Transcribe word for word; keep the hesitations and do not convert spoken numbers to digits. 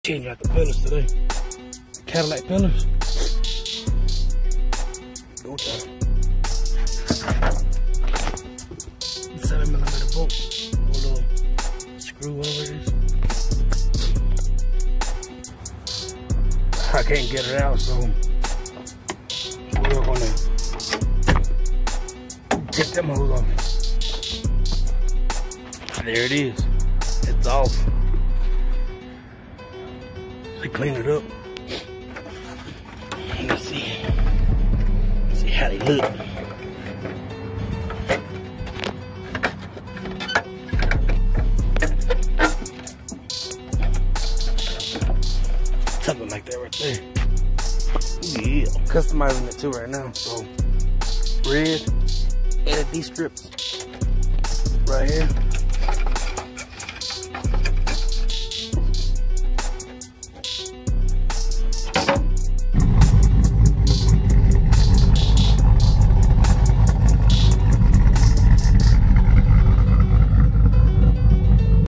Changing out the pillars today. Cadillac pillars. Go time. Seven millimeter bolt. A little screw, whatever it is. I can't get it out, so we're gonna take them hose off. There it is. It's off. They clean it up. Let's see. Let's see how they look. Something like that right there. Yeah. I'm customizing it too right now. So red, added these strips right here.